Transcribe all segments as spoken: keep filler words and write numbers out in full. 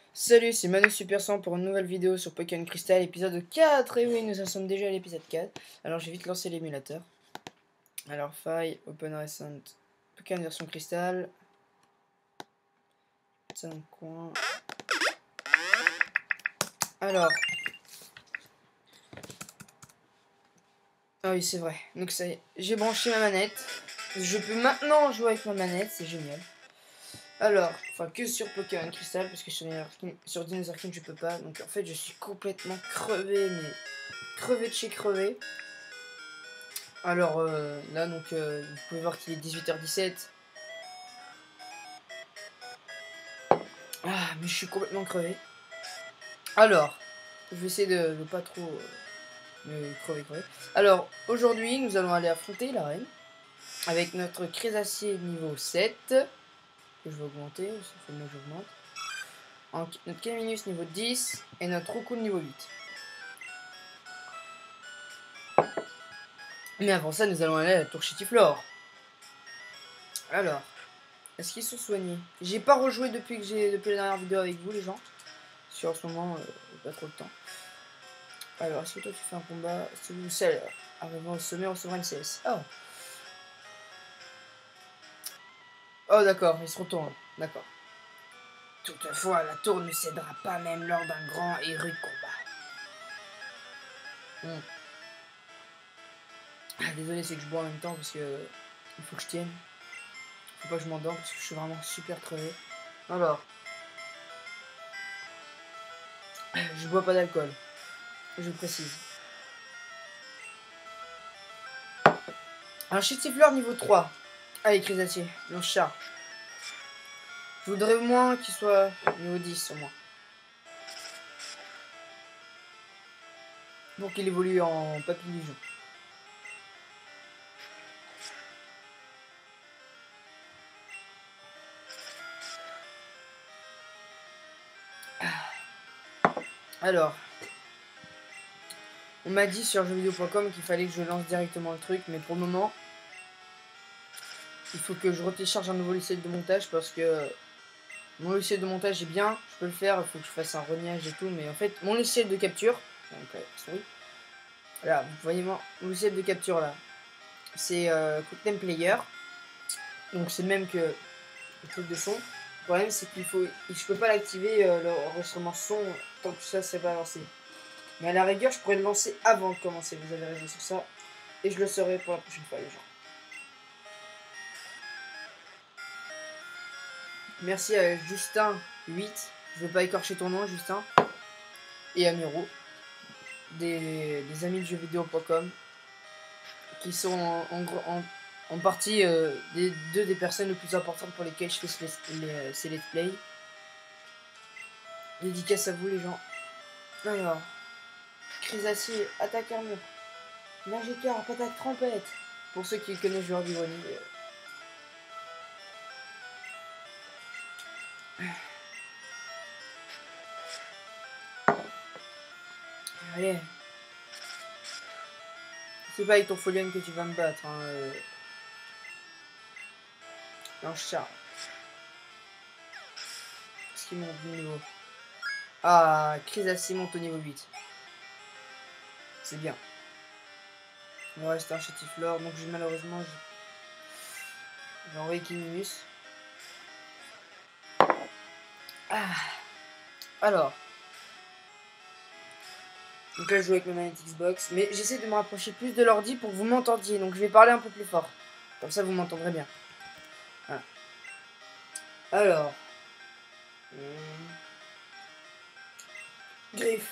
Salut, c'est Manu Super cent pour une nouvelle vidéo sur Pokémon Crystal, épisode quatre. Et oui, nous en sommes déjà à l'épisode quatre. Alors, j'ai vite lancé l'émulateur. Alors, faille, Open Recent, Pokémon version Crystal. cinq coins. Alors. Ah oui, c'est vrai. Donc, ça y est, j'ai branché ma manette. Je peux maintenant jouer avec ma manette, c'est génial. Alors, enfin que sur Pokémon Crystal, parce que sur Dinosaur King, sur Dinosaur King je peux pas. Donc en fait je suis complètement crevé, mais crevé de chez crevé. Alors euh, là donc euh, vous pouvez voir qu'il est dix-huit heures dix-sept. Ah mais je suis complètement crevé. Alors, je vais essayer de ne pas trop euh, me crever crever. Alors aujourd'hui nous allons aller affronter la reine avec notre Crésacier niveau sept. Que je vais augmenter, ça fait mieux que j'augmente. En, notre Caminus niveau dix et notre Roucoule niveau huit. Mais avant ça, nous allons aller à la tour Chitiflore. Alors, est-ce qu'ils sont soignés? J'ai pas rejoué depuis que j'ai depuis la dernière vidéo avec vous, les gens. Parce qu'en ce moment, euh, pas trop de temps. Alors, est-ce que toi tu fais un combat? Celui ou celle arrivant au sommet recevra une C S. Oh. Oh d'accord, ils se retournent. D'accord. Toutefois, la tour ne cédera pas même lors d'un grand et rude combat. Hmm. Ah, désolé, c'est que je bois en même temps parce que il faut que je tienne. Faut pas que je m'endorme parce que je suis vraiment super crevé. Alors, je bois pas d'alcool. Je précise. Un Chitifleur niveau trois. Allez, Crésacier, lance chat. Je voudrais au moins qu'il soit niveau dix au moins. Pour qu'il évolue en papillon. Alors, on m'a dit sur jeux vidéo point com qu'il fallait que je lance directement le truc, mais pour le moment, il faut que je retélécharge un nouveau logiciel de montage parce que mon logiciel de montage est bien, je peux le faire, il faut que je fasse un reniage et tout, mais en fait, mon logiciel de capture, donc euh, souris, voilà, vous voyez mon logiciel de capture là, c'est euh, QuickTime Player, donc c'est le même que le truc de son. Le problème c'est qu'il faut, je peux pas l'activer euh, l'enregistrement son tant que ça c'est pas lancé. Mais à la rigueur, je pourrais le lancer avant de commencer. Vous avez raison sur ça. Et je le saurai pour la prochaine fois, les gens. Merci à Justin huit. Je veux pas écorcher ton nom, Justin. Et à Miro. Des, des amis de jeux vidéo point com. Qui sont en, en, en, en partie euh, des, deux des personnes les plus importantes pour lesquelles je fais ces, les, ces let's play. Dédicace à vous, les gens. Alors. Crésacier, attaque armure. Magikarp, attaque trompette. Pour ceux qui connaissent joueur du grenier. Allez. C'est pas avec ton Folion que tu vas me battre. Hein. Euh... Non, chat. Est-ce qu'il monte de niveau? Ah, Crésacier monte au niveau huit. C'est bien. Il me reste un Chitiflore. Donc, malheureusement, je vais envoyer Kiminus. Ah. Alors. Donc là, je joue avec ma manette Xbox. Mais j'essaie de me rapprocher plus de l'ordi pour que vous m'entendiez. Donc, je vais parler un peu plus fort. Comme ça, vous m'entendrez bien. Voilà. Alors. Hum. Griffe.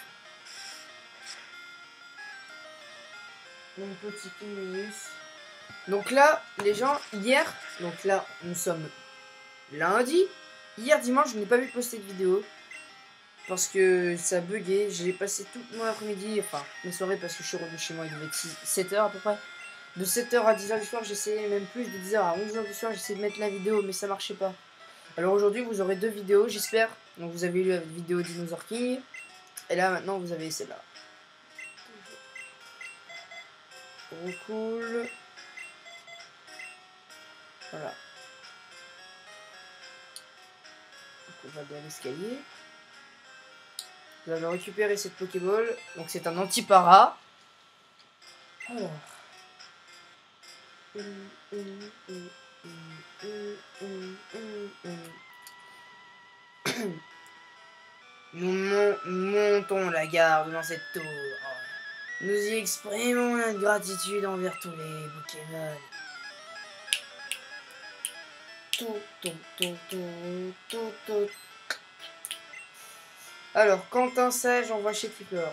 Mon petit Kiminus. Donc là, les gens, hier, donc là, nous sommes lundi. Hier dimanche, je n'ai pas vu poster de vidéo. Parce que ça buguait. J'ai passé toute mon après-midi, enfin, mes soirées, parce que je suis revenu chez moi, il devait être sept heures à peu près. De sept heures à dix heures du soir, j'essayais même plus, de dix heures à onze heures du soir, j'essayais de mettre la vidéo, mais ça marchait pas. Alors aujourd'hui, vous aurez deux vidéos, j'espère. Donc vous avez eu la vidéo Dinosaur King. Et là, maintenant, vous avez celle-là. Trop cool. Voilà. Donc on va dans l'escalier. Vous allez récupérer cette Pokéball. Donc c'est un anti-para. Alors. Nous mon montons la garde dans cette tour. Nous y exprimons notre gratitude envers tous les Pokémon. Tout, tout, tout, tout, tout, tout. Alors, Quentin Sage envoie chez Tipler.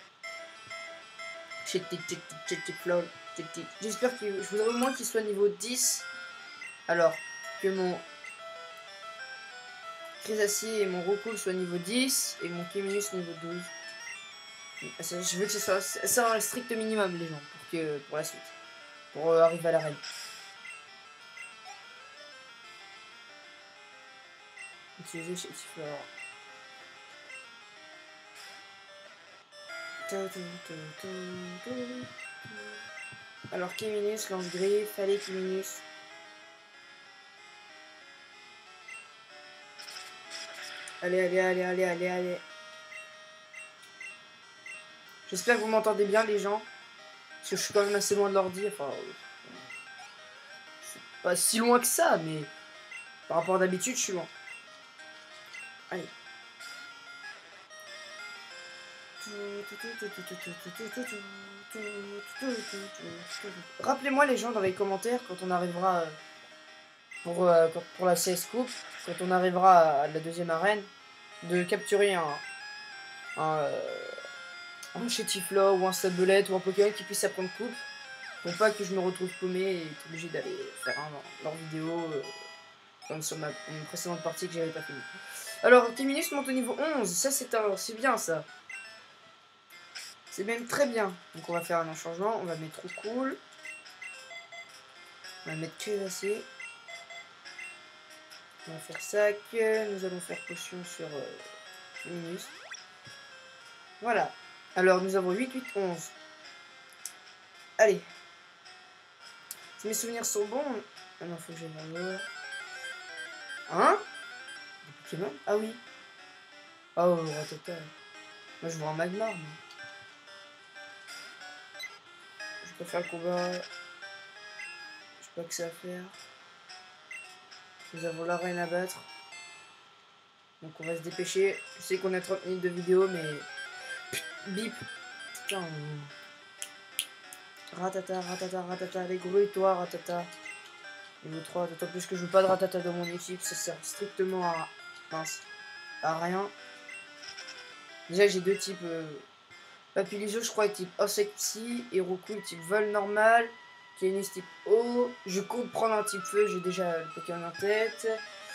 Chez Tipler. J'espère que je voudrais au moins qu'il soit niveau dix. Alors, que mon Crésacier et mon Rocool soient niveau dix. Et mon Kéminus niveau douze. Je veux que ce soit ça un strict minimum, les gens, pour, que, pour la suite. Pour euh, arriver à la reine. Utiliser chez Tipler. Alors Kéminus, lance-griffe, allez Kéminus. Allez, allez, allez, allez, allez, allez. J'espère que vous m'entendez bien les gens. Parce que je suis quand même assez loin de l'ordi. Enfin, c'est pas si loin que ça, mais par rapport à d'habitude, je suis loin. Allez. Rappelez-moi les gens dans les commentaires quand on arrivera pour, euh, pour la C S Coupe, quand on arrivera à la deuxième arène, de capturer un, un, euh, un Chétifla ou un Sablette ou un Pokémon qui puisse apprendre coupe, pour pas que je me retrouve paumé et être obligé d'aller faire un, leur vidéo euh, comme sur ma une précédente partie que j'avais pas fini. Alors Kéminus monte au niveau onze, ça c'est c'est bien ça. C'est même très bien. Donc on va faire un changement. On va mettre Rocool. On va mettre Crésacier. On va faire sac. Nous allons faire potion sur euh, Minus. Voilà. Alors nous avons huit, huit, onze. Allez. Si mes souvenirs sont bons. Ah non, faut que j'aille voir. Hein? Des Pokémon? Ah oui. Oh, Rattata. Moi je vois un Magmar. Mais... je peux faire le combat. Je sais pas que ça à faire. Nous avons la reine à battre. Donc on va se dépêcher. Je sais qu'on a trente minutes de vidéo, mais... bip. Putain. Ratata, ratata, ratata. Les grouilles-toi, ratata. Niveau trois. D'autant plus que je veux pas de ratata dans mon équipe. Ça sert strictement à... mince. À rien. Déjà j'ai deux types... Euh... Papilizo, je crois, type Psy, et Rocool type vol normal, Kéminus type eau. Je compte prendre un type feu, j'ai déjà le Pokémon en tête.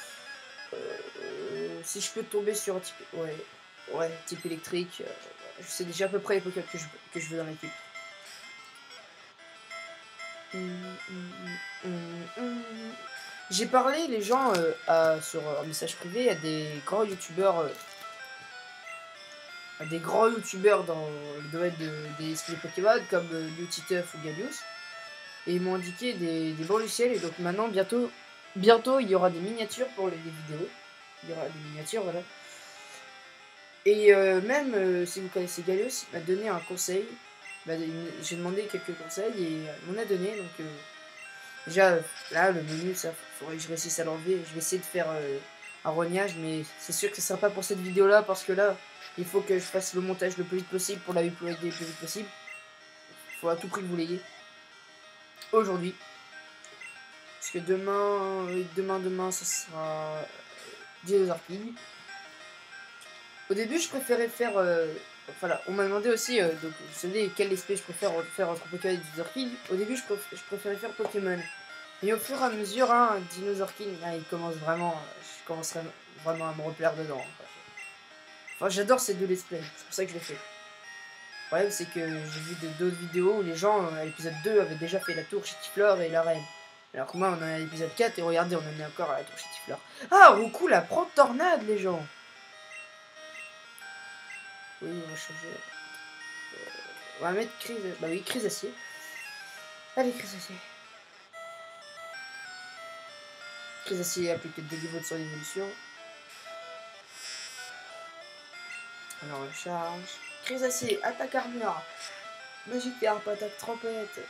Euh, si je peux tomber sur un type... ouais, ouais, type électrique, euh, je sais déjà à peu près les Pokémon que je, que je veux dans l'équipe. J'ai parlé, les gens, euh, à, sur un message privé, à des grands youtubeurs... Euh, des grands youtubeurs dans le domaine de, des esprits Pokémon comme euh, Lutiteuf ou Gallius, et ils m'ont indiqué des, des bons logiciels. Et donc maintenant bientôt bientôt il y aura des miniatures pour les, les vidéos, il y aura des miniatures, voilà. Et euh, même euh, si vous connaissez Gallius, il m'a donné un conseil, bah, j'ai demandé quelques conseils et euh, il m'en a donné. Donc euh, déjà euh, là le menu, ça faudrait que je réussisse à l'enlever. Je vais essayer de faire euh, un rognage, mais c'est sûr que ce sera pas pour cette vidéo là, parce que là il faut que je fasse le montage le plus vite possible pour la uploader le plus vite possible. Il faut à tout prix que vous l'ayez aujourd'hui. Parce que demain, demain, demain, ça sera Dinosaur King. Au début, je préférais faire... Euh, voilà, on m'a demandé aussi, euh, donc vous savez quelle espèce je préfère faire entre Pokémon et Dinosaur King. Au début, je, préf je préférais faire Pokémon. Et au fur et à mesure, hein, Dinosaur King, là, il commence vraiment... Je commencerai vraiment à me replaire dedans. Quoi. Enfin, j'adore ces deux let's play, c'est pour ça que je l'ai fait. Le problème, c'est que j'ai vu d'autres vidéos où les gens, à l'épisode deux, avaient déjà fait la tour Chétifleur et la reine. Alors que moi, on est à l'épisode quatre, et regardez, on en est encore à la tour Chétifleur. Ah, Rocool la prend tornade, les gens. Oui, on va changer. Euh, on va mettre crise... Bah oui, Crésacier. Allez, Crésacier. Crésacier applique deux niveaux de son évolution. Alors, charge. Crise acier, attaque armure. Magique harpe, attaque trompette.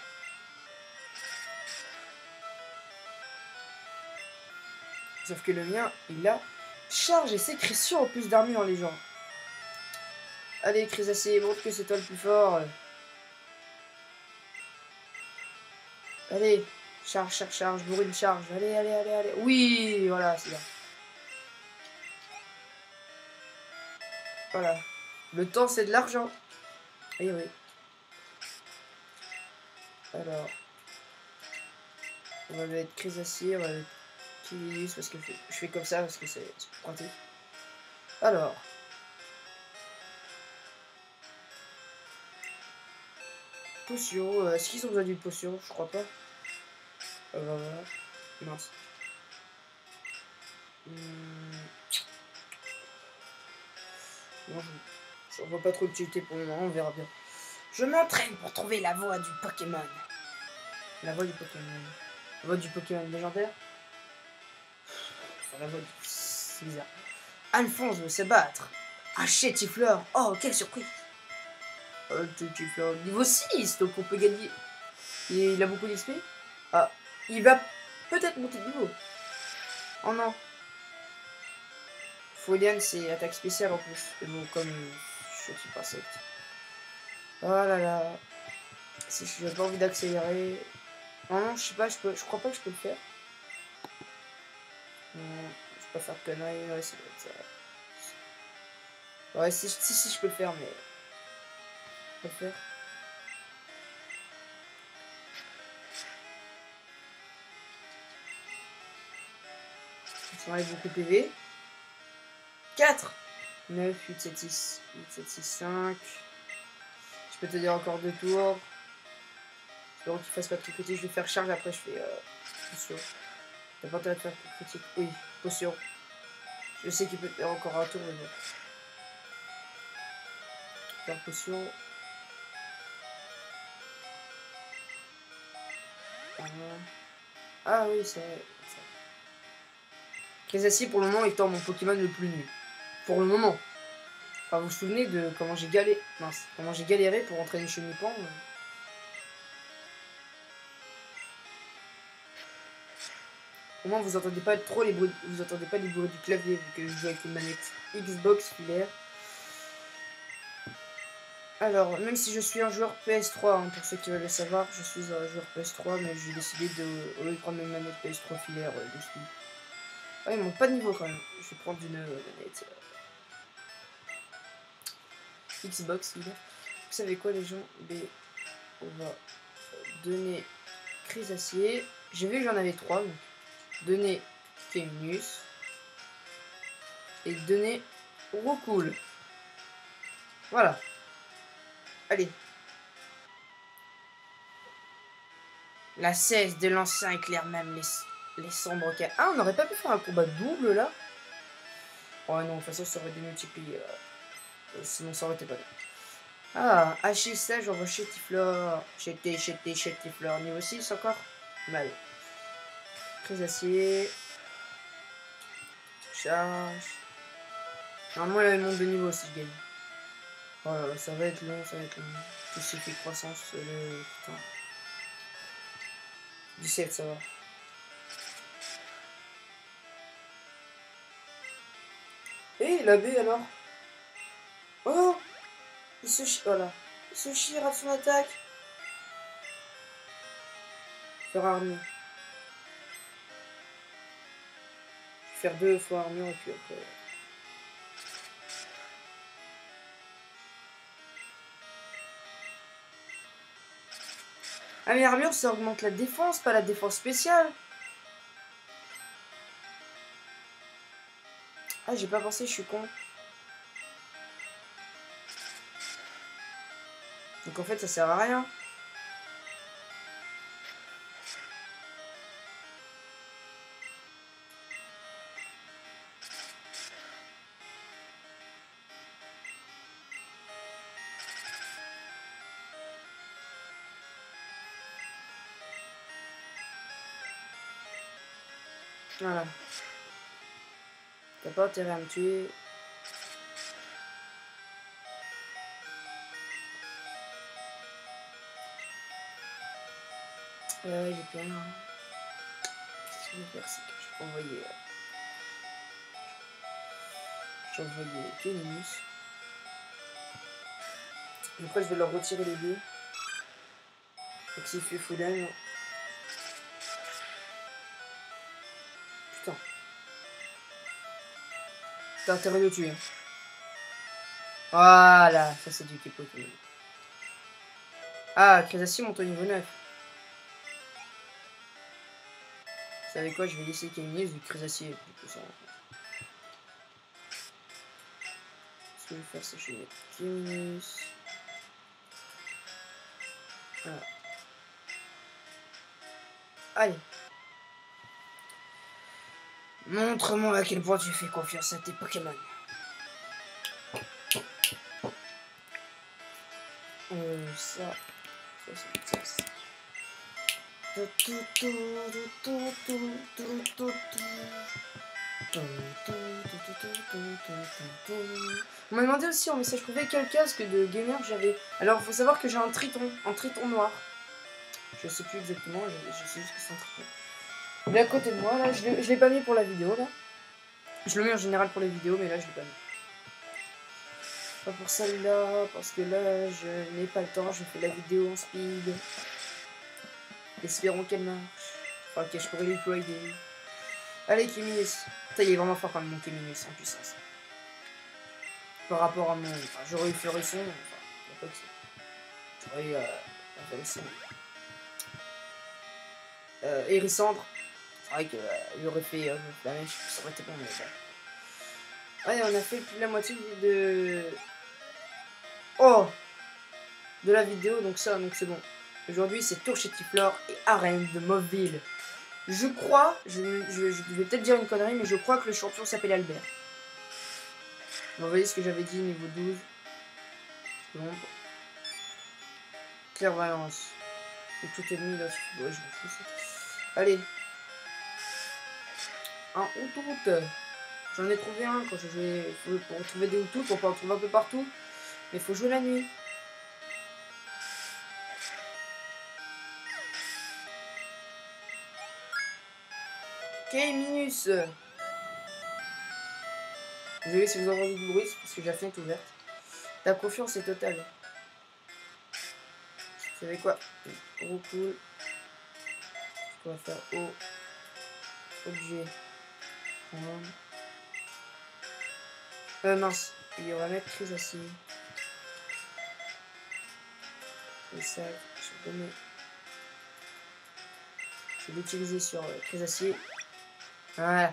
Sauf que le mien, il a charge et sécrétion en plus d'armure, les gens. Allez, crise acier, montre que c'est toi le plus fort. Allez, charge, charge, charge, bourrine, charge. Allez, allez, allez, allez. Oui, voilà, c'est bien. Voilà. Le temps, c'est de l'argent. Eh oui. Alors. On va mettre crise acier, on va mettre Kivinus parce que je fais comme ça parce que c'est plus pratique. Alors. Potion. Euh, Est-ce qu'ils ont besoin d'une potion? Je crois pas. Euh, voilà. Mince. Hum... Non, je ne vois pas trop d'utilité pour le moment, on verra bien. Je m'entraîne pour trouver la voie du Pokémon. La voie du Pokémon. La voie du Pokémon légendaire. Enfin, la voie du... C'est bizarre. Alphonse veut se battre. Un Chétifleur. Oh, quelle surprise. Un Chétifleur niveau six, donc on peut gagner. Et il a beaucoup d'X P. Ah, il va peut-être monter de niveau. Oh non. Folian, c'est attaque spéciale en plus. Et bon, comme je suis pas insecte. Oh là là. Si j'ai pas envie d'accélérer. Non, non, je sais pas, je, peux, je crois pas que je peux le faire. Non, je peux pas faire de conneries. Ouais, ça doit être ça. Ouais, si, si, si, je peux le faire, mais. Je peux le faire. Ça m'enlève beaucoup de P V. quatre, neuf, huit, sept, six, huit, sept, six, cinq. Je peux te dire encore deux tours. J'espère qu'il fasse pas de critique. Je vais faire charge, après je fais euh, potion. T'as pas intérêt de faire critique. Oui, potion. Je sais qu'il peut faire encore un tour, mais bon. Faire potion. Ah oui, c'est vrai. Kézassi, pour le moment, étant mon Pokémon le plus nul. Pour le moment. Enfin, vous vous souvenez de comment j'ai galéré. Mince, comment j'ai galéré pour entraîner Chenipan. Euh... Au moins, vous entendez pas trop les bruits. Vous entendez pas les bruits du clavier vu que je joue avec une manette Xbox filaire. Alors, même si je suis un joueur P S trois, hein, pour ceux qui veulent le savoir, je suis un joueur P S trois, mais j'ai décidé de, au lieu de prendre une manette P S trois filaire euh, dessus. Ah, ils montent pas de niveau quand même. Je vais prendre une euh, manette euh, Xbox filaire. Vous savez quoi, les gens? B, on va donner crise acier. J'ai vu que j'en avais trois. Donc donner Keminus. Et donner Roucoule. Voilà. Allez. La cesse de l'ancien éclaire même les, les sombres cas. Ah, on n'aurait pas pu faire un combat double là? Oh non, de toute façon, ça aurait démultiplié. Euh, sinon, ça aurait été pas bien. Ah, haché ça, j'envoie Chétifleur. Chété, Chété, Chétifleur. Niveau six encore? Mal. Crise acier. Charge. Normalement, il a le monde de niveau si je gagne. Oh là là, ça va être long, ça va être long. Tout ce qui fait croissance, euh, putain. dix-sept, ça va. Et la B alors? Oh! Il se chie, voilà. Il se chie, rate son attaque. Faire armure. Faire deux fois armure et puis après. Ah mais armure ça augmente la défense, pas la défense spéciale. Ah j'ai pas pensé, je suis con. Donc en fait ça sert à rien. Voilà. T'as pas intérêt à me tuer. Euh, il est plein. Ce que je vais faire, c'est que je vais envoyer. Euh, je vais envoyer Kélinus. Après, je vais leur retirer les deux. Donc, s'il fait Fouden. Putain. T'as intérêt de le tuer. Voilà, ça c'est du Kepo. Ah, Crésacier monte au niveau neuf. Vous savez quoi, je vais laisser Kélinus du Crésacier. Ce que je vais faire, c'est que je vais mettre Kélinus. Voilà. Allez. Montre-moi à quel point tu fais confiance à tes Pokémon. Euh, ça. Ça, c'est ça. On m'a demandé aussi en message privé quel casque de gamer j'avais. Alors, il faut savoir que j'ai un triton, un triton noir. Je sais plus exactement, je, je sais juste que c'est un triton. Il est à côté de moi, là, je l'ai pas mis pour la vidéo, là. Je le mets en général pour les vidéos, mais là, je l'ai pas mis. Pas pour celle-là, parce que là, je n'ai pas le temps, je fais la vidéo en speed. Espérons qu'elle marche. Enfin, que je pourrais déployer. Allez, Kéminus. Putain, il est vraiment fort quand même, mon Kéminus, en puissance. Par rapport à mon... Enfin, j'aurais eu Florisson, enfin, il n'y a pas que ça. J'aurais eu euh, Florisson. Euh, Hérissandre. C'est vrai qu'il euh, aurait fait euh, la mèche, ça aurait été bon, mais bon. Ouais, on a fait plus de la moitié de... Oh, de la vidéo, donc ça, donc c'est bon. Aujourd'hui, c'est Tour Chétiflore et Arène de Mauville. Je crois, je, je, je vais peut-être dire une connerie, mais je crois que le champion s'appelle Albert. Vous voyez ce que j'avais dit, niveau douze. Bon. Clairvoyance. Et tout est mis là. Ouais, je m'en fous ça. Allez. Un Outout. J'en ai trouvé un quand je jouais. Pour retrouver des Outout, on peut en trouver un peu partout. Mais il faut jouer la nuit. Ok, Minus. Désolé si vous entendez du bruit, parce que la fenêtre est ouverte. Ta confiance est totale. Vous savez quoi? Oh cool. On va faire O. Objet. Euh, mince. Et on va mettre Crésacier. Et ça, je vais donner. Je vais l'utiliser sur euh, Crésacier. Voilà.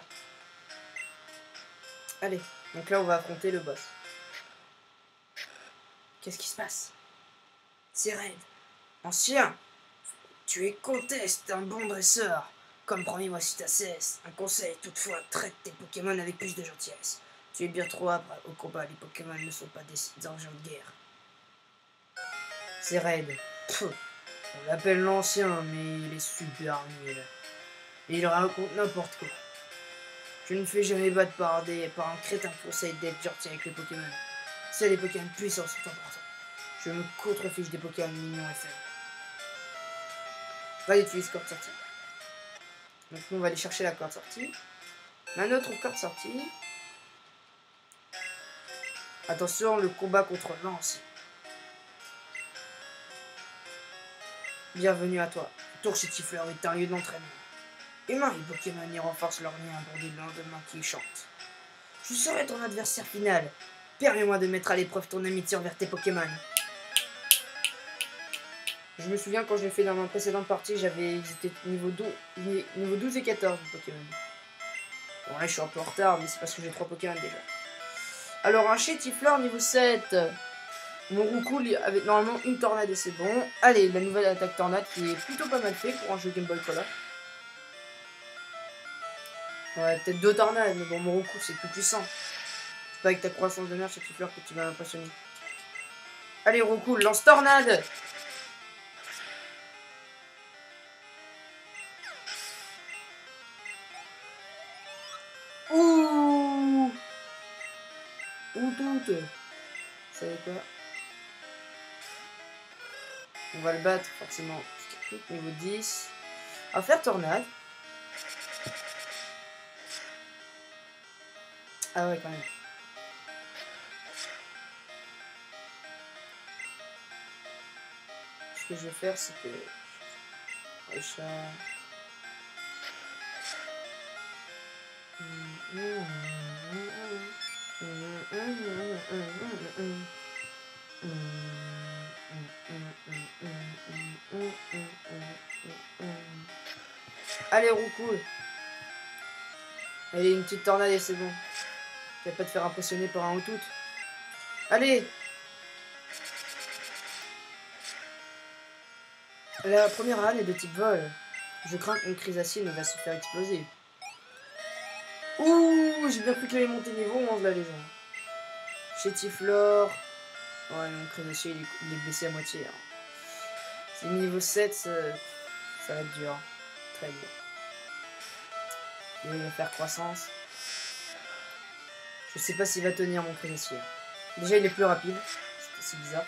Allez. Donc là, on va affronter le boss. Qu'est-ce qui se passe? C'est Red. Ancien. Tu es conteste, un bon dresseur. Comme promis, voici ta cesse. Un conseil, toutefois, traite tes Pokémon avec plus de gentillesse. Tu es bien trop âpre au combat, les Pokémon ne sont pas des engins de guerre. C'est Red. Pff, on l'appelle l'ancien, mais il est super nul. Et il raconte n'importe quoi. Je ne fais jamais battre par, des, par un crétin conseil d'être gentil avec les Pokémon. C'est les Pokémon puissants sont importants. Je me contrefiche des Pokémon mignons et faibles. Va utiliser corde sortie. Donc nous on va aller chercher la corde sortie. Ma autre corde sortie. Attention, le combat contre Lance. Bienvenue à toi. Tour Chétiflore est un lieu d'entraînement. Humains et Pokémon y renforcent leur lien pour des lendemains qui chantent. Je serai ton adversaire final. Permets-moi de mettre à l'épreuve ton amitié envers tes Pokémon. Je me souviens quand je l'ai fait dans ma précédente partie, j'avais ils étaient niveau douze, niveau douze et quatorze de Pokémon. Bon là je suis un peu en retard, mais c'est parce que j'ai trois Pokémon déjà. Alors un Chétiflore niveau sept. Mon Roucoule avait normalement une tornade et c'est bon. Allez, la nouvelle attaque tornade qui est plutôt pas mal fait pour un jeu Game Boy Color. Ouais, peut-être deux tornades, mais bon, mon Roucoule c'est plus puissant. C'est pas avec ta croissance de merde Chétiflore que tu vas m'impressionner. Allez Roucoule, lance tornade. Ouh Ouh tout. Vous savez quoi? On va le battre forcément. Niveau dix. On va faire tornade. Ah ouais, quand même. Ce que je vais faire, c'est que... Le chat... Allez, roue cool. Allez, une petite tornade et c'est bon. Tu vas pas te faire impressionner par un ou tout. Allez. La première rane est de type vol. Je crains qu'une crisacile ne va se faire exploser. Ouh, j'ai bien cru qu'elle allait monter niveau onze là les gens. Chétiflore. Ouais, mon crisacile il, il est blessé à moitié. Hein. C'est niveau sept, ça, ça va être dur. Très dur. Et il va faire croissance. Je sais pas s'il va tenir mon crisacile. Déjà il est plus rapide. C'est bizarre.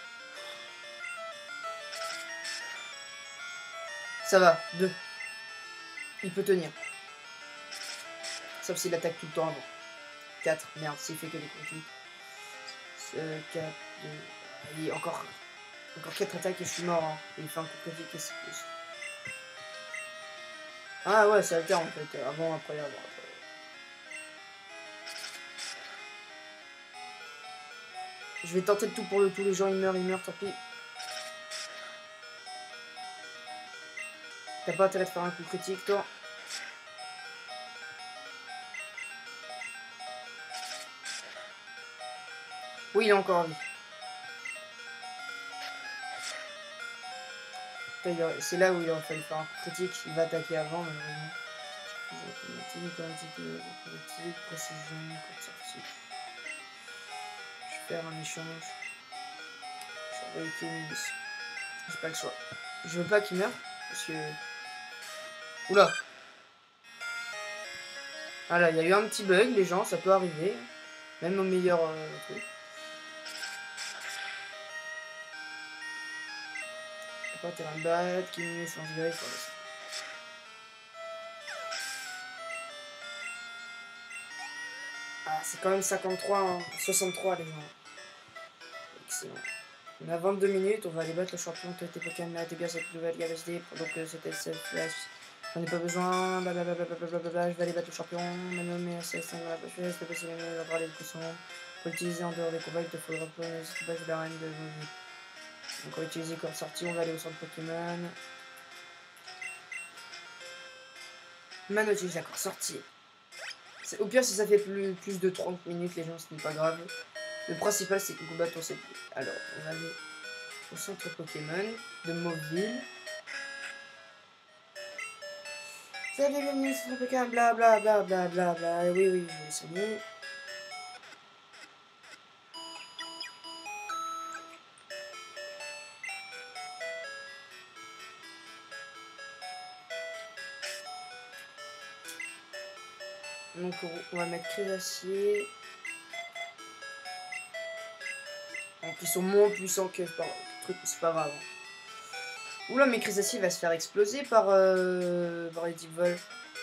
Ça va, deux. Il peut tenir. Sauf s'il attaque tout le temps avant. quatre, merde, s'il fait que des critiques. Euh, quatre, deux. Et encore, encore quatre attaques et je suis mort. Hein. Et il fait un coup critique et c'est plus. Ah ouais, c'est alterne en fait. Avant, après, avant. Après. Je vais tenter de tout pour le tout. Les gens ils meurent, ils meurent, tant pis. T'as pas intérêt de faire un coup critique, toi. Oui, il a encore envie. C'est là où il aurait fallu faire un coup critique. Il va attaquer avant, malheureusement. Automatique, automatique, précision, code sortie. Je vais faire un échange. Je vais avec les munitions. J'ai pas le choix. Je veux pas qu'il meure. Parce que... Oula. Voilà, il y a eu un petit bug, les gens, ça peut arriver. Même au meilleur euh, truc. Pas terrain de battre, qui met sans virer sur le... Ah, c'est quand même cinquante-trois, hein. soixante-trois les gens. Excellent. On a vingt-deux minutes, on va aller battre le champion. Toi, t'es Pokémon, là, t'es bien cette nouvelle capacité. Donc, euh, c'était cette flash. J'en ai pas besoin, blablabla, je vais aller battre le champion. Maintenant, mais c'est cinq dans la poche, c'est possible d'avoir les coussins. Pour l'utiliser en dehors des combats, il te faudra pas une équipage de la reine de vie. Donc, on va utiliser comme sortie, on va aller au centre Pokémon. Mano utilise l'accord sortie. Au pire, si ça fait plus, plus de trente minutes, les gens, ce n'est pas grave. Le principal, c'est que nous battons cette ville. Alors, on va aller au centre Pokémon de Mauville. Vous avez gagné le centre Pokémon, bla bla bla bla bla bla. Oui, oui, je vais soigner. Donc, on va mettre Crévacier. Donc, ils sont moins puissants que par truc, c'est pas grave. Oula, mais Crésacier va se faire exploser par, euh, par les types vol.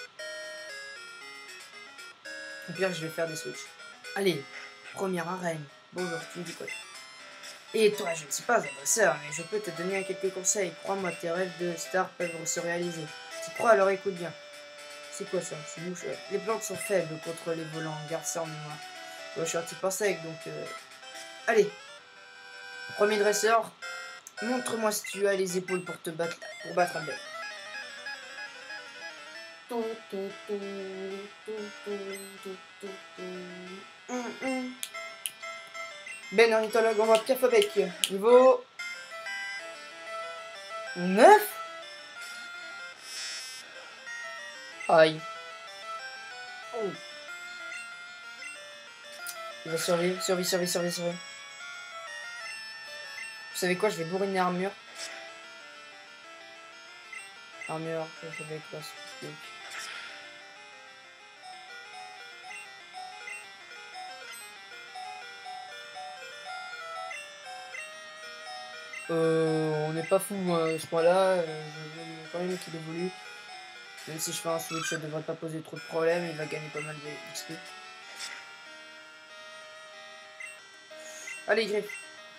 Au pire, je vais faire des switches. Allez, première arène. Bonjour, tu me dis quoi? Et toi, je ne suis pas un bosseur, mais je peux te donner quelques conseils. Crois-moi, tes rêves de star peuvent se réaliser. Si tu crois, alors écoute bien. C'est quoi ça? C'est mouche. Les plantes sont faibles contre les volants. Garde ça en mémoire. Moi, je suis un type insecte, donc... Euh... Allez. Premier dresseur. Montre-moi si tu as les épaules pour te battre, pour battre un bec. Ben, ornithologue, on va Pierre Fabec. Niveau neuf. Aïe. Oh. Il va survivre, survivre, survivre, survivre, survivre. Vous savez quoi, je vais bourriner armure. Armure, je vais classe. Euh, on n'est pas fou à ce point-là. Euh, je veux quand même qu'il évolue. Même si je fais un switch, ça devrait pas poser trop de problèmes. Il va gagner pas mal d'X P. Allez, griffe.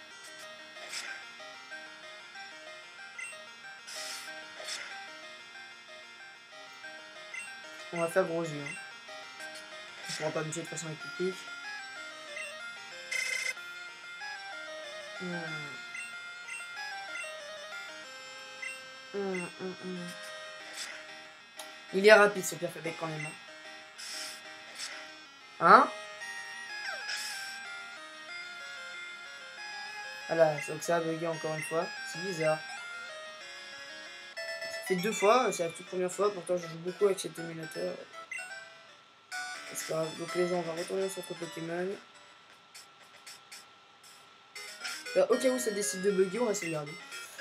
On va faire gros yeux. Hein. On pourra pas me tuer de façon épique. Hmm. Hmm, hmm, hmm. Il est rapide ce Pierre Fabek quand même. Hein? Voilà, donc ça a bugué encore une fois. C'est bizarre. Ça fait deux fois, c'est la toute première fois. Pourtant, je joue beaucoup avec cet émulateur. C'est pas grave. Donc, les gens, on va retourner au centre Pokémon. Alors, au cas où ça décide de bugger, on va sauvegarder.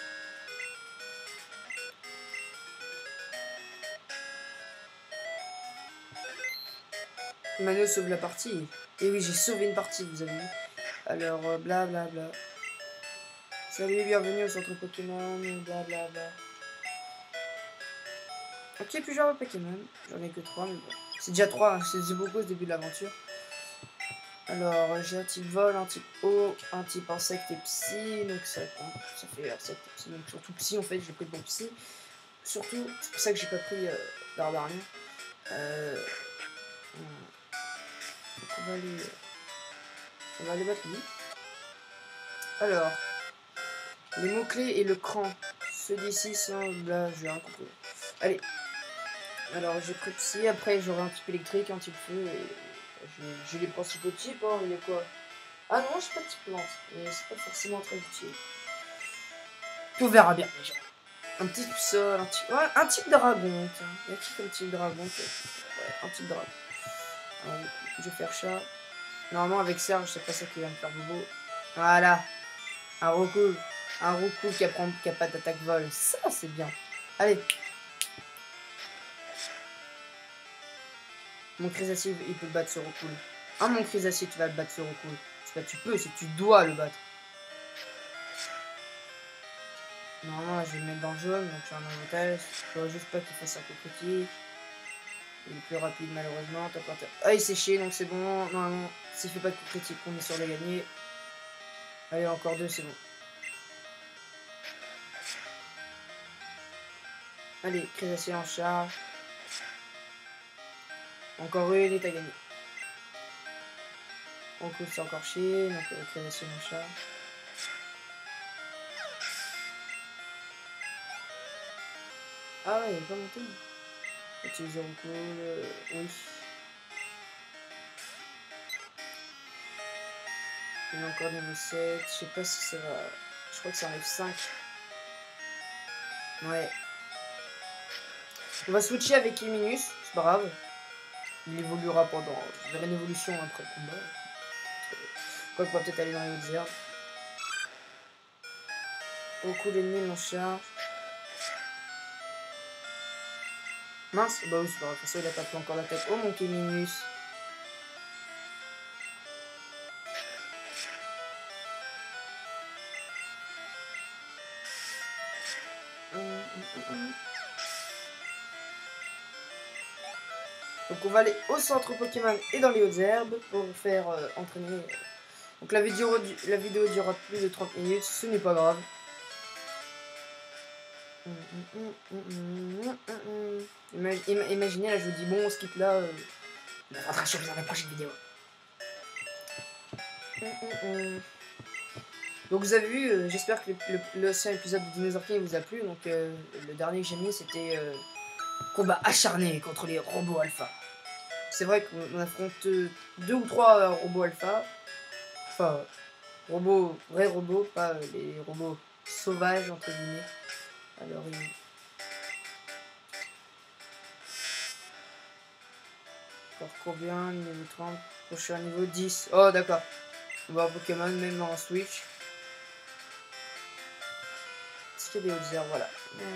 Mano sauve la partie. Et oui, j'ai sauvé une partie, vous avez vu. Alors, euh, bla bla bla. Salut, bienvenue au centre Pokémon, bla bla bla. Ok, plus joueur de Pokémon. J'en ai que trois, mais bon. C'est déjà trois, hein. C'est beaucoup au début de l'aventure. Alors, j'ai un type vol, un type eau, un type insecte et psy. Donc, ça, ça fait insecte et psy. Donc, surtout psy, en fait, j'ai pris pour psy. Surtout, c'est pour ça que j'ai pas pris euh, Dardarien. Euh, donc, on va aller. On va aller battre lui. Alors, les mots-clés et le cran. Ceux d'ici sont là, j'ai rien compris. Allez. Alors, j'ai pris psy. Après, j'aurai un type électrique, un type feu. Et j'ai les principaux types. Hein. Il y a quoi? Ah non, j'ai pas de type plante. Et c'est pas forcément très utile. Puis on verra bien déjà. Un petit sol, un type, ouais, un type dragon. Tiens. Il y a qui comme type dragon? Ouais, un type dragon. Alors, je vais faire chat. Normalement, avec Serge, c'est pas ça qui va me faire bobo. Voilà. Un Roku. Un Roku qui apprend qui a pas d'attaque vol. Ça, c'est bien. Allez. Mon Crésacier, il peut battre ce Roku. Ah, mon Crésacier, tu vas le battre ce Roku. C'est pas tu peux, c'est tu dois le battre. Normalement, là, je vais le mettre dans le jaune, donc j'ai un avantage. Je vois juste pas qu'il fasse un coup critique. Il est plus rapide, malheureusement. T'as pas ah, il s'est chié, donc c'est bon. Normalement, s'il fait pas de coup critique, on est sûr de gagner. Allez, encore deux, c'est bon. Allez, Crésacier en charge. Encore une et t'as gagné. On coup, c'est encore chier, donc euh, Crésacier en charge. Ah ouais, il est pas monté. Utiliser Roku, euh, oui. Il est encore niveau sept. Je sais pas si ça va. Je crois que c'est en F cinq. Ouais. On va switcher avec Luminus, c'est pas grave. Il évoluera pendant. Vers une évolution après le combat. Quoi qu'on va peut-être aller dans les hautes herbes. Beaucoup d'ennemis en charge. Mince, bah oui, c'est pas grave. Ça, il a pas pris encore la tête. Oh mon Luminus. Donc on va aller au centre Pokémon et dans les hautes herbes pour faire euh, entraîner. Donc la vidéo, la vidéo durera plus de trente minutes, ce n'est pas grave. Imaginez là, je vous dis bon, on skip là. Euh, on rentrera sur dans la prochaine vidéo. Donc vous avez vu, euh, j'espère que l'ancien épisode de Dinosaur King vous a plu. Donc euh, le dernier que j'ai mis c'était euh, combat acharné contre les robots alpha. C'est vrai qu'on affronte deux ou trois euh, robots alpha. Enfin, robots, vrais robots, pas euh, les robots sauvages entre guillemets. Alors il... Encore combien? Niveau trente. Prochain niveau dix. Oh d'accord. On va voir Pokémon même en Switch. Est-ce qu'il y a des hautes herbes? Voilà.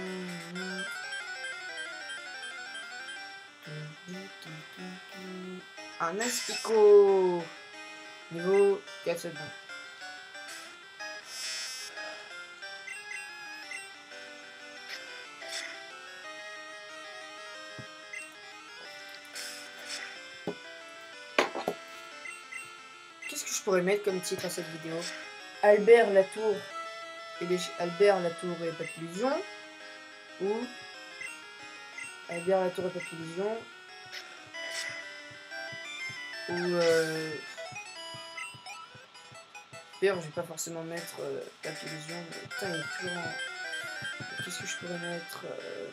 Un Aspico. Niveau quatre secondes. pourrais mettre comme titre à cette vidéo? Albert Latour et les Albert Latour et Papillusion, ou Albert Latour et Papillusion, ou euh... D'ailleurs, je vais pas forcément mettre euh, Papillusion, mais putain, il est toujours en... Qu'est-ce que je pourrais mettre euh...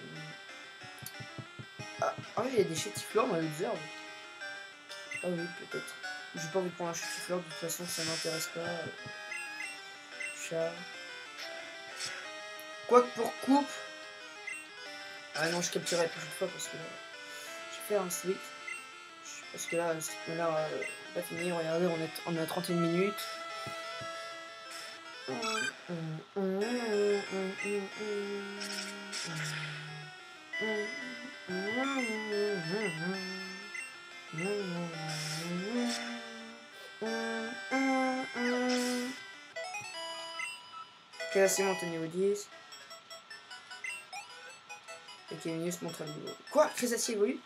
Ah, ah oui, il y a des chétifleurs dans les herbes. Ah oui, peut-être. J'ai pas envie de prendre un chétifleur, de toute façon, ça m'intéresse pas. Chat. Quoique pour coupe. Ah non, je capturerai la prochaine fois parce que là, je vais faire un switch. Parce que là, c'est là, euh, pas fini. Regardez, on est, on est à trente et une minutes. Classé monte au niveau dix. Et Kéminus montre le niveau. Quoi? Crésacier évolue?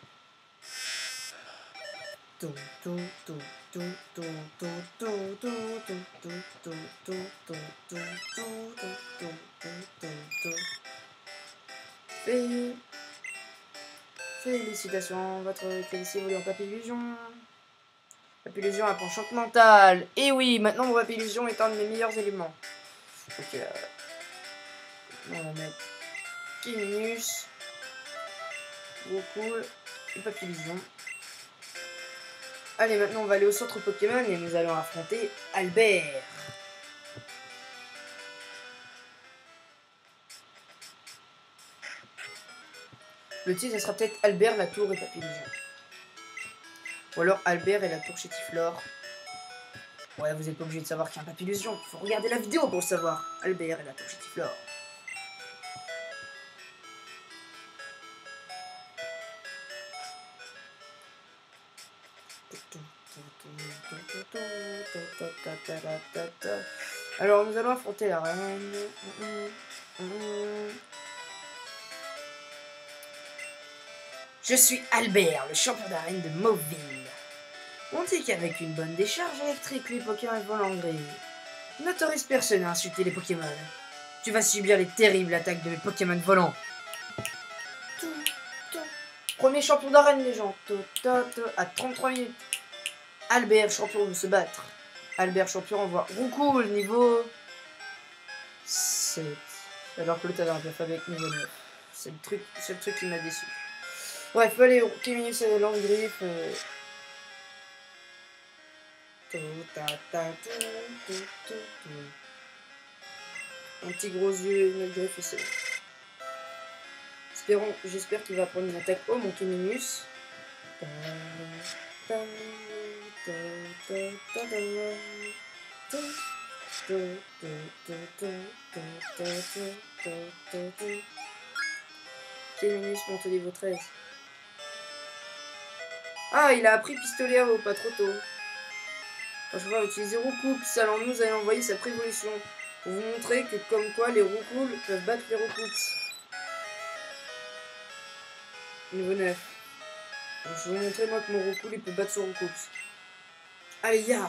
Félicitations, votre crésacier évolue en Papillusion. Papillusion a penchant mental. Et oui, maintenant mon Papillusion est un de mes meilleurs éléments. Donc, euh, on va mettre Kéminus, Roucoule et Papillusion. Allez, maintenant on va aller au centre Pokémon et nous allons affronter Albert. Le titre, ça sera peut-être Albert, Latour et Papillusion. Ou alors Albert et Latour Chétiflore. Ouais, vous n'êtes pas obligé de savoir qu'il y a un Papillusion. Il faut regarder la vidéo pour le savoir. Albert et Latour Chétiflore. Alors nous allons affronter la reine. Je suis Albert, le champion d'arène de Mauville. On dit qu'avec une bonne décharge électrique, les Pokémon volent en grille. N'autorise personne à insulter les Pokémon. Tu vas subir les terribles attaques de mes Pokémon volants. Premier champion d'arène, les gens. À trente-trois minutes. Albert, champion, veut se battre. Albert, champion, envoie Roucoule, niveau sept. Alors que l'autre avait un alphabet avec niveau neuf. C'est le truc, c'est le truc qui m'a déçu. Bref, allez, Kéminus et Landgriffe. Euh... Un petit gros yeux, Landgriffe et c'est bon. Espérons, j'espère qu'il va prendre une attaque. Oh, mon Kéminus. Kéminus monte au niveau treize. Ah, il a appris pistolet à eau, pas trop tôt. Je vais utiliser Roucoule, alors nous allons envoyer sa prévolution pour vous montrer que comme quoi les Roucoules peuvent battre les Roucoules. Niveau neuf. Donc, je vais vous montrer moi que mon Roucoule il peut battre son Roucoules. Allez, ya!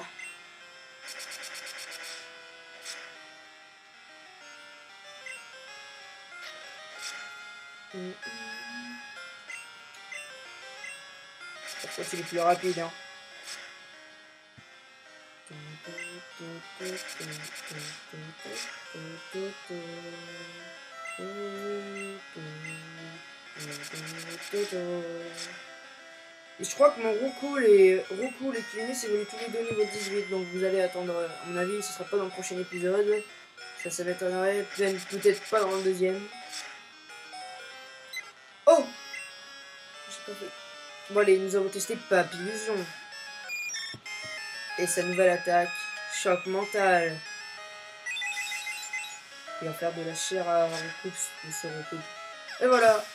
Mm -hmm. Cette fois, c'est le plus rapide, hein. Et je crois que mon Roucoule et Roucoule et Kéminus évoluent tous les deux niveau dix-huit, donc vous allez attendre, à mon avis, ce sera pas dans le prochain épisode. Ça, ça m'étonnerait, peut-être pas dans le deuxième. Oh! J'ai pas fait. Bon allez, nous avons testé Papillusion. Et sa nouvelle attaque, choc mental. Il va faire de la chair à Roucoules, de ce Roucoules. Et voilà.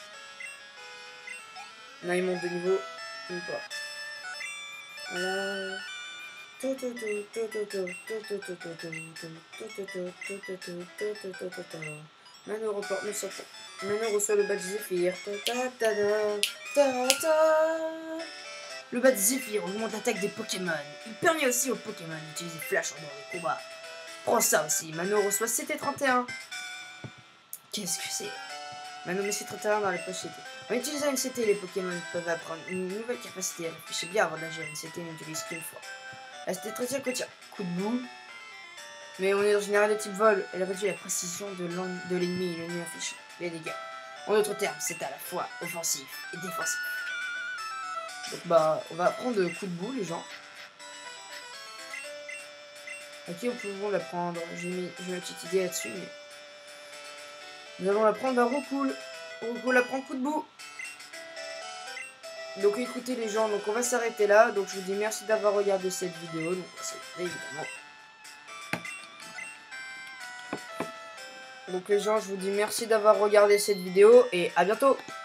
Là il monte de niveau, ou pas. Voilà. Mano reporte neuf cents. Mano reçoit le badge Zephyr. Le bat Zephyr augmente l'attaque des Pokémon. Il permet aussi aux Pokémon d'utiliser Flash pendant les combats. Prends ça aussi. Mano reçoit C T trente et un. Qu'est-ce que c'est? Mano met C T trente et un dans les poches C T. En utilisant une C T, les Pokémon peuvent apprendre une nouvelle capacité. Réfléchissez bien avant d'agir. Une C T n'utilise qu'une fois. La C T trente et un contient coup de boue. Mais on est dans une arène de type vol. Elle réduit la précision de l'ennemi et l'ennemi affiche les dégâts. En d'autres termes, c'est à la fois offensif et défensif. Donc bah, on va apprendre coup de boue, les gens. À qui on peut l'apprendre? J'ai mis, j'ai une petite idée là-dessus, mais... Nous allons l'apprendre à Roucool. Roucool apprend coup de boue. Donc écoutez les gens, donc on va s'arrêter là. Donc je vous dis merci d'avoir regardé cette vidéo. Donc c'est évidemment... Donc les gens, je vous dis merci d'avoir regardé cette vidéo et à bientôt.